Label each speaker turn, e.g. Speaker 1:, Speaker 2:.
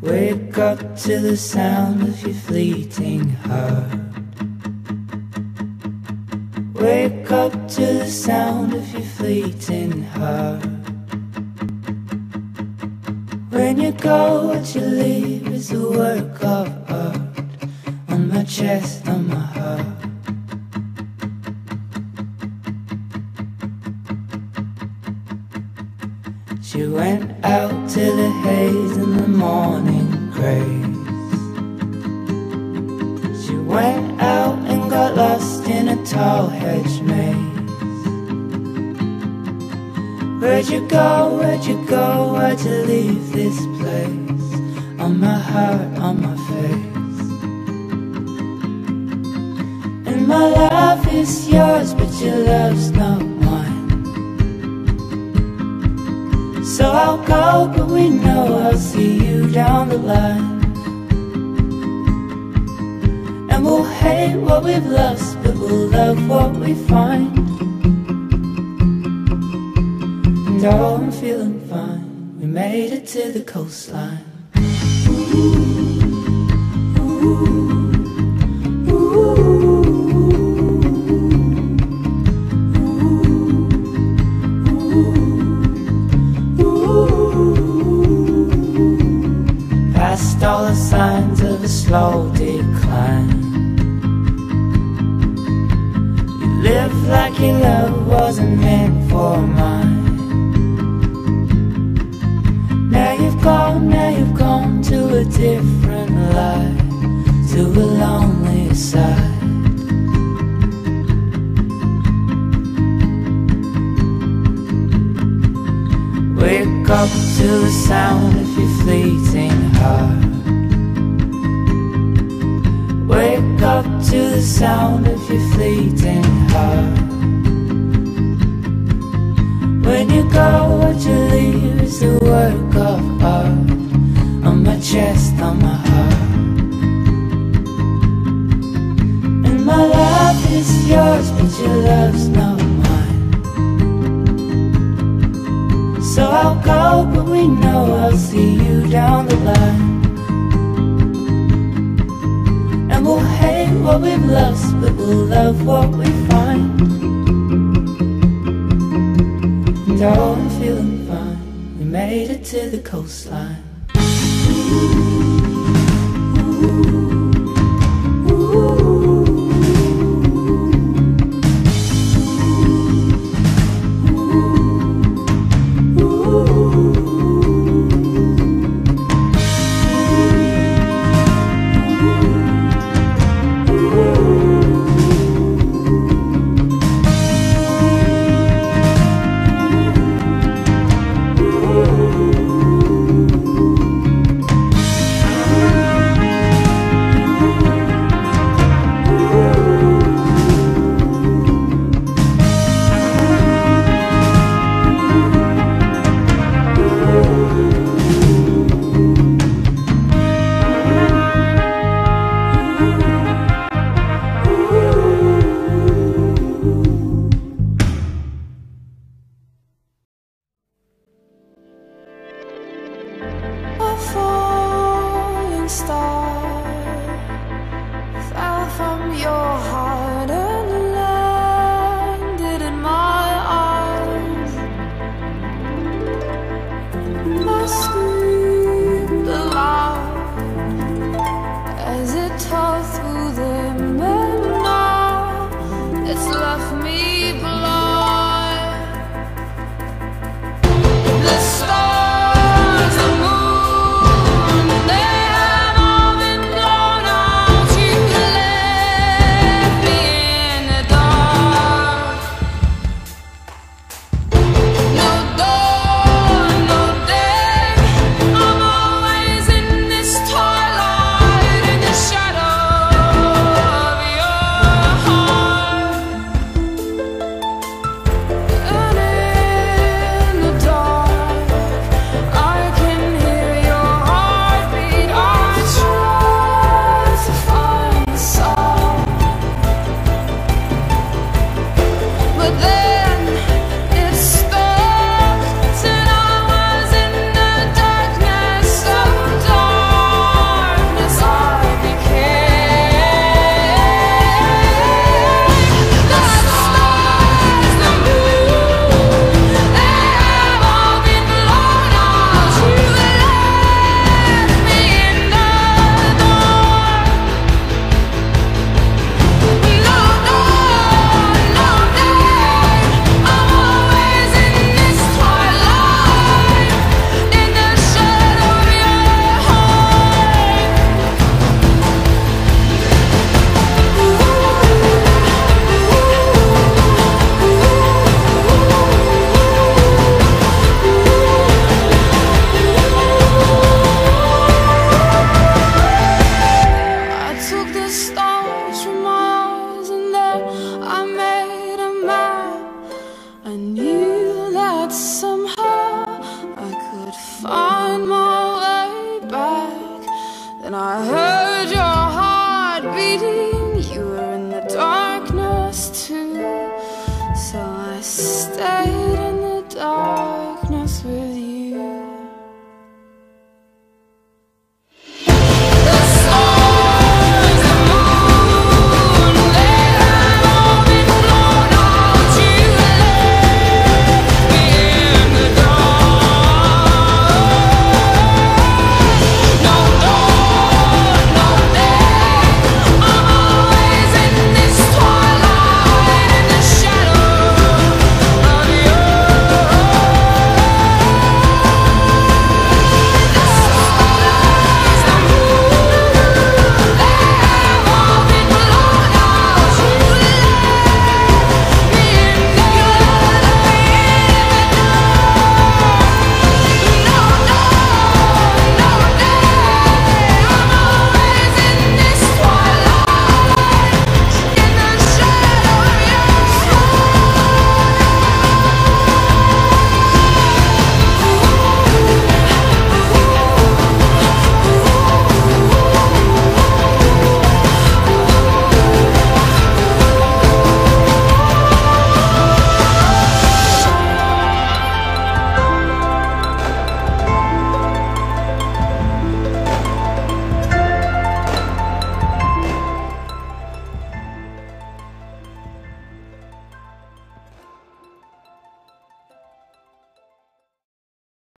Speaker 1: Wake up to the sound of your fleeting heart. Wake up to the sound of your fleeting heart. When you go, what you leave is a work of art on my chest, on my heart. She went out to the haze in the morning grace. She went out and got lost in a tall hedge maze. Where'd you go, where'd you go, why'd you leave this place? On my heart, on my face. And my love is yours, but your love's not mine. So I'll go, but we know I'll see you down the line. And we'll hate what we've lost, but we'll love what we find. And oh, I'm feeling fine, we made it to the coastline. Ooh, ooh, ooh. Past all the signs of a slow decline. You live like your love wasn't meant for mine. Now you've gone to a different life, to a lonely side. Wake up to the sound of your fleeting heart. Wake up to the sound of your fleeting heart. When you go, what you leave is a work of art on my chest, on my heart. And my love is yours, but your love's not mine. So I'll go, but we know I'll see you down the line. And we'll hate what we've lost, but we'll love what we find. And oh, I'm feeling fine, we made it to the coastline. Ooh, ooh. So I stayed in the dark.